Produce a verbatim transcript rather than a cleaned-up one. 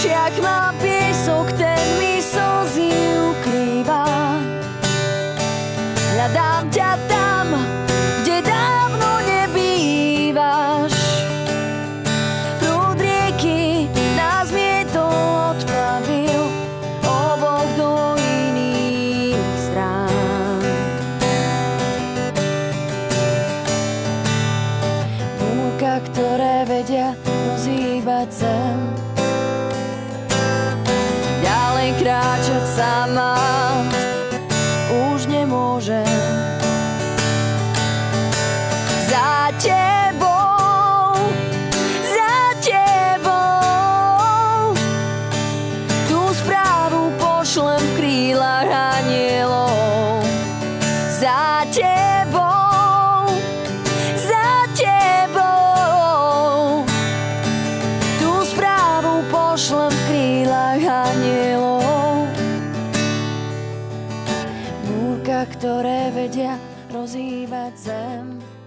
očiach má piesok, ten mi slzy ukrýva. Hľadám ťa tam, kde dávno nebývaš. Prúd rieky nás mietol odplavil oboch do iných strán. Búrka, ktoré vedia rozhýbať zem, ďalej kráčať sama už nemôžem. Za tebou, za tebou, tú správu pošlem v krílach anielov. Za tebou, za tebou, tú správu pošlem v krílach anielov. Búrka, ktoré vedia rozhýbať zem,